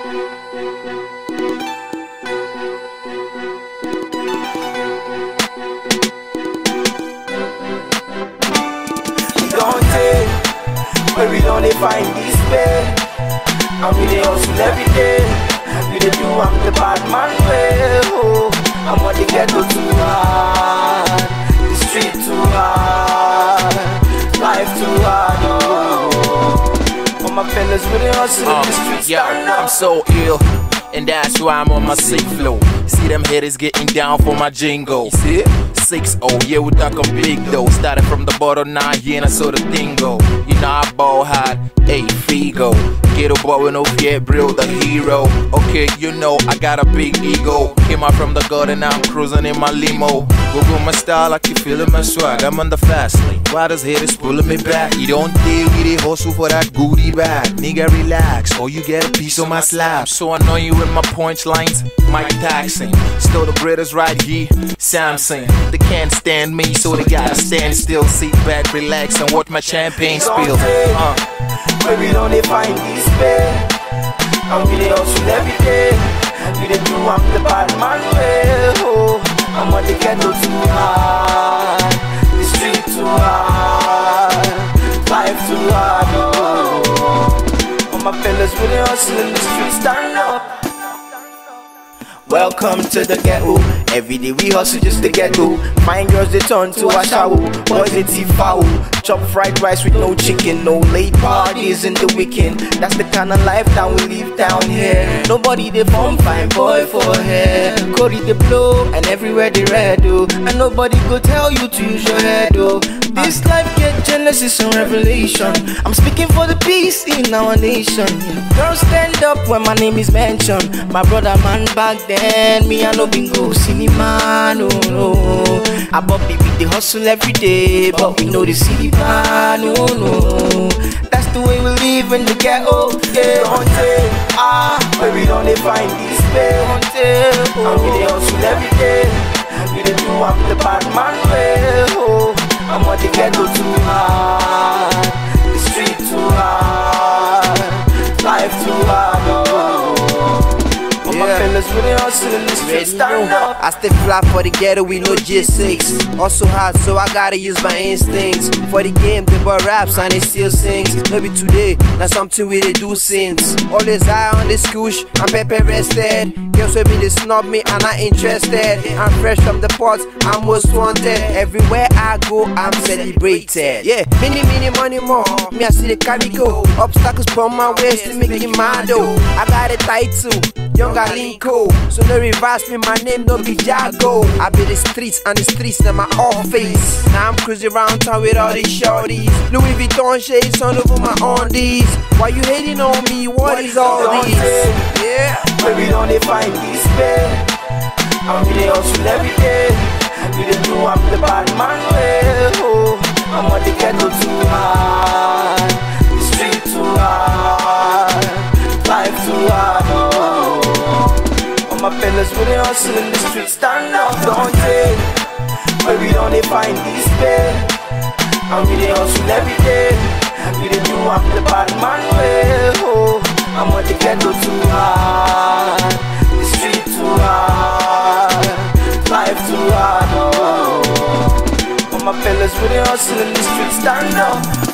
Don't take where we don't find this way, and we dey hustle every day. We dey do am the bad man way. Oh, I'm on the ghetto too hard, the street too hard, life too hard. Oh, all my fellas with the hustle in the street stand up. I'm so ill, and that's why I'm on my sick flow. See them hitters getting down for my jingle. You see it? 6-0, yeah, we talk on big though. Started from the bottom, now here and I saw the thing go. You know I ball hard, hey, Figo. Get a boy with no fear, bro, the hero. Okay, you know I got a big ego. Came out from the garden, now I'm cruising in my limo. Google my style, I keep feeling my swag. I'm on the fast lane, riders haters pulling me back. You don't deal with it, hustle for that goodie bag. Nigga, relax, or you get a piece of my slab. So I know you with my punchlines, Mike Tyson. Still the greatest right here, Samson. They can't stand me, so they gotta stand still. Sit back, relax, and watch my champagne spill. Where we don't find this way, and we dey hustle every day. We dey do am the bad man way. Oh, I'm on the ghetto too hard, the street too hard, life too hard. Oh, all my fellas with the hustle in the street stand up. Welcome to the ghetto. Every day we hustle just to get to. Fine girls they turn to a shower. Boys they tea foul. Chop fried rice with no chicken. No late parties in the weekend. That's the kind of life that we live down here. Nobody they form fine boy for hair. Cody they blow and everywhere they red oh. And nobody go tell you to use your head oh. This life get Genesis and Revelation. I'm speaking for the peace in our nation. Girls stand up when my name is mentioned. My brother man back then, me I no bingo cinema, no no. I bobby with the hustle every day, but we know the city plan, no no. That's the way we live in the ghetto. Yeah, where we don't find this way, and we dey hustle every day. We dey do am the bad man way. Oh, I'm on the ghetto too hard, the street too hard, life too hard. Oh, my fellas with the hustle in the street stand up. I stay fly for the ghetto with no G6. Also hard, so I gotta use my instincts. For the game, the boy raps and he still sings. Maybe today, that's something we they do since. Always eye on the scoosh, I'm pepper rested. Girls with me, they snub me, I'm not interested. I'm fresh from the pot, I'm most wanted. Everywhere I go, I'm celebrated. Yeah, many money more. Me, I see the carry go. Obstacles from my waist to make it mad though. I got a title, younger Linko. So no reverse me, my name no be Jago. I be the streets and the streets now my office. Now I'm cruising around town with all these shorties. Louis Vuitton shades on over my undies. Why you hating on me? What is all this? Yeah, where we don't find this way, and we dey hustle every day. We dey do am the bad man way. Oh, I'm on the ghetto too hard, the street too hard, life too hard. Oh, all my fellas with the hustle in the street stand up. Don't take where we don't find this way, and we dey hustle every day. We dey do am the bad man way. Oh, I'm on the ghetto too hard, the street too hard, life too hard. Oh, all my fellas with the hustle in the street stand up.